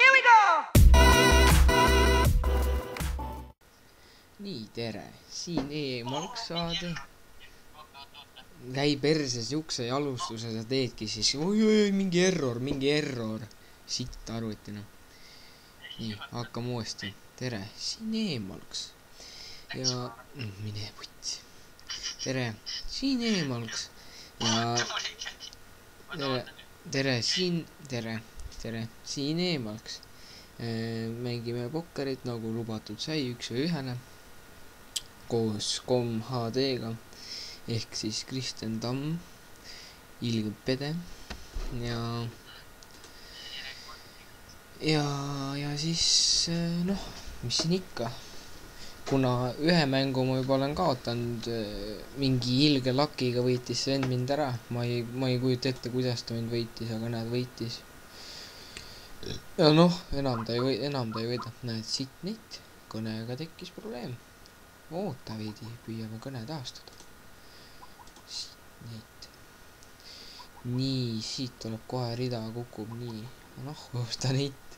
nii, tere, siin e-marksaade. Käi perse, siukse jalustuse sa teedki siis, oi, mingi error. Sitt arvuti, noh. Nii, hakkame uuesti. Tere, siin e-marks. Ja, mine putsi. Tere, siin e-marks. Ja, tere, siin e-marks. Mängime pokkerit nagu lubatud sai 1-1 koos com.hd-ga ehk siis Kristjan Tamm, Ilgõp Pede ja siis noh, mis siin ikka, kuna ühe mängu ma juba olen kaotanud, mingi ilge lakiga võitis see vend mind ära, ma ei kujuta ette, kuidas ta mind võitis, aga näed, võitis. Ja noh, enam ta ei võida, näed, siit neid, kõnega tekkis probleem. Oota veidi, püüame kõne taastada. Siit neid. Nii, siit tuleb kohe rida, kukub nii. Noh, oota neid.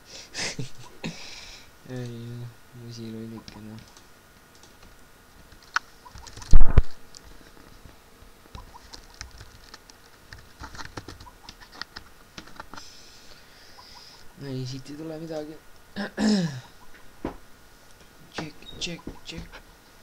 Ei, musiluidike, noh. Ei, siit ei tule midagi. Check.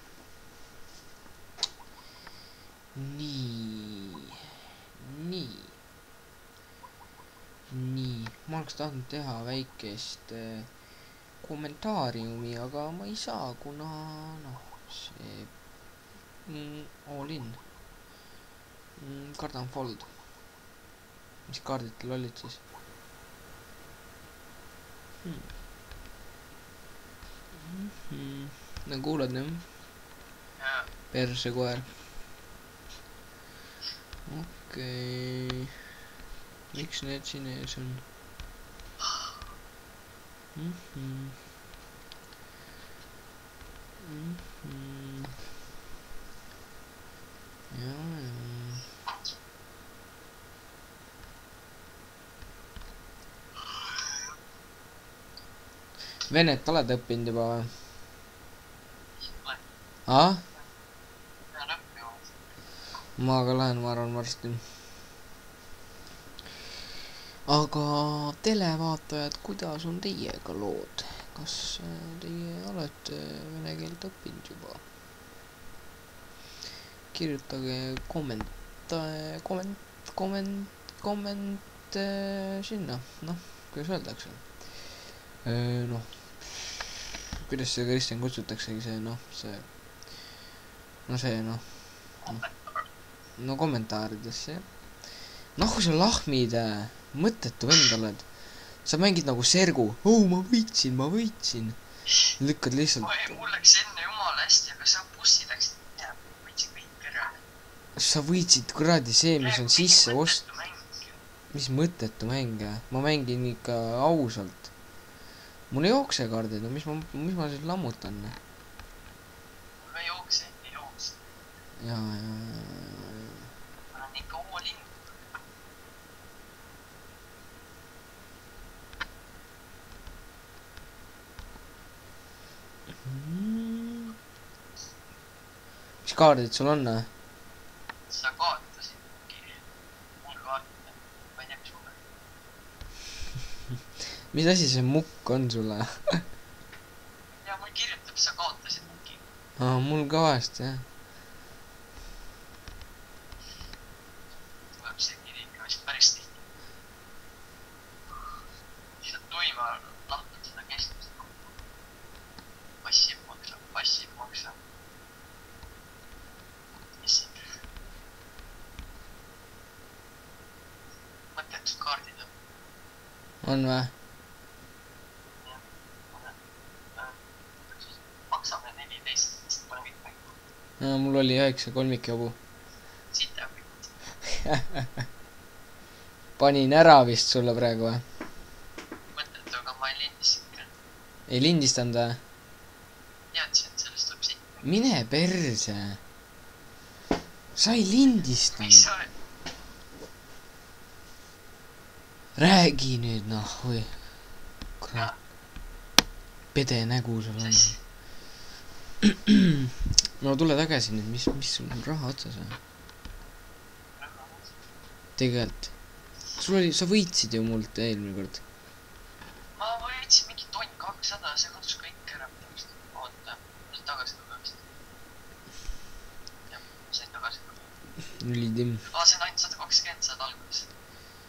Nii. Ma oleks tahtnud teha väikest kommentaariumi, aga ma ei saa, kuna noh, see all in. Kardan fold. Mis kaardid teil olid siis? No kuulad, jah? Perse koer. Okei. Miks need siin ees on? Jaa. Venet oled õppinud juba või? Aa? Ma ka lähen, ma arvan, varsti. Aga televaatajad, kuidas on teiega lood? Kas teie olete vene keelt õppinud juba? Kirjutage komment sinna. Noh, kuidas öeldakse? Noh, kuidas see Kristjan kutsutaksegi see, noh, no kommentaaridesse, jah. Noh, kui sa lahmid, mõttetu vend oled. Sa mängid nagu sergu. Ma võitsin. Lükkad lihtsalt. Mul läks enne jumala hästi, aga sa bussi läksid. Võitsin kõik ära. Sa võitsid kuradi see, mis on sisse ost. Mis mõttetu mäng, ma mängin ikka ausalt. Mul ei jookse kaardid, no mis ma siis lammutan? Mul ei jookse. Jaa. Ma olen ikka all in. Mis kaardid sul on? Sa kaotasid. Mul kaartida. Ma ei tea, mis mulle. Mis asi see mukk on sulle? Ja mul kirjutab, sa kaotasid muki. Mul ka vahest, jah. Tuleb see kiri ikka vist päris tihti. Lihtsalt tuima lahtud seda kestmist. Passiv maksa. Mis siin? Mõttetud kaardid on. On või? Maksame 14, pole kõik mängu. Mul oli 9 kolmikjabu. Siit jääb kõik. Panin ära vist sulle praegu või? Mõttetu, aga ma ei lindistanud. Ei lindistanud või? Teadsin, et sellest tuleb siit. Mine perse. Sa ei lindistanud. Mis sa oled? Räägi nüüd, noh, või. kurat , pede nägu sul on . no tule tagasi nüüd , mis sul on raha otsas või ? tegelikult , sul oli , sa võitsid ju mult eelmine kord . ma võitsin mingi tonn 200 , see kadus kõik ära minu arust . oota , mis tagasi tuleks ? jah , sain tagasi tulla . ülitim . see on ainult 120 saad alguses . jah .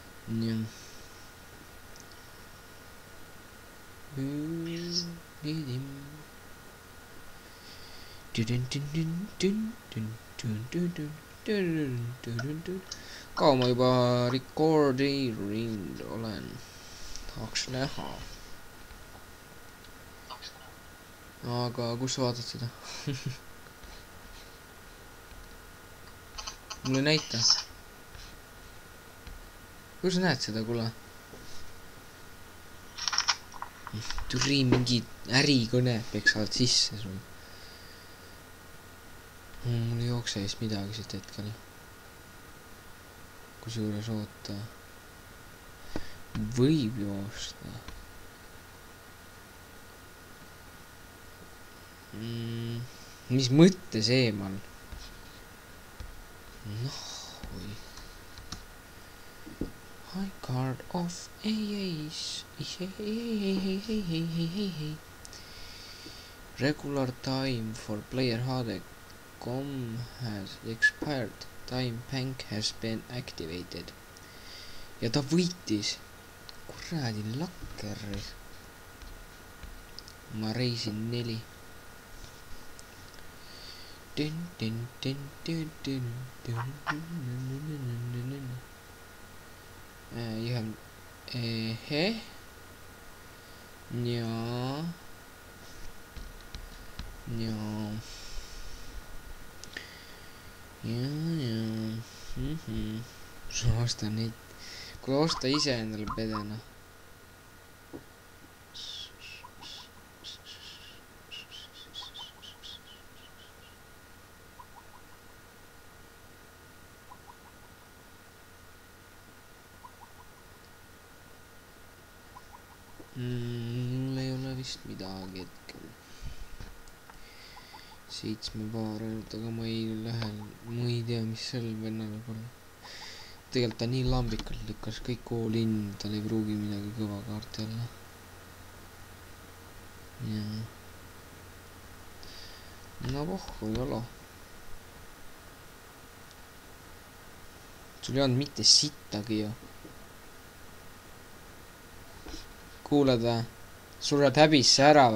kaua ma juba rekordinud olen , tahaks näha , aga kus sa vaatad seda ? mul ei näita . kus sa näed seda , kuule ? tuli mingi ärikõne peksavad sisse sul . mul ei jookse vist midagi siit hetkel . kusjuures oota , võib joosta . mis mõttes eemal ? noh , oi . High card of AAs . Regular time for player HD.com has expired . Time bank has been activated . ja ta võitis . kuradi lakker . ma reisin 4 . Jaa , osta neid , kuule osta ise endale pedena . mul ei ole vist midagi hetkel . 7 paar ainult , aga ma ei lähe , ma ei tea , mis sel vennal võib olla . tegelikult ta nii lambikalt lükkas kõik all in , tal ei pruugi midagi kõva kaarti olla . jaa . no pohhu ei ole . sul ei olnud mitte sittagi ju . kuulad või ? sured häbisse ära või ?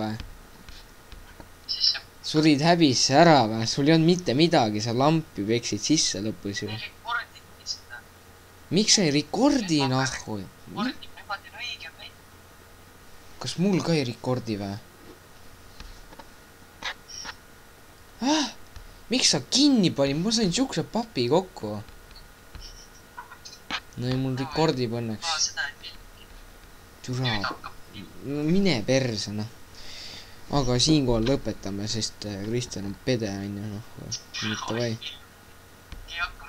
surid häbisse ära või ? sul ei olnud mitte midagi , sa lampi peksid sisse lõpus ju . miks sa ei rekordi nahhu ? kas mul ka ei rekordi või ? miks sa kinni panid , ma sain siukse papi kokku . no ei , mul rekordib õnneks . türa , no mine perse noh . aga siinkohal lõpetame , sest Kristjan on pede onju noh , mitte vai . ei hakka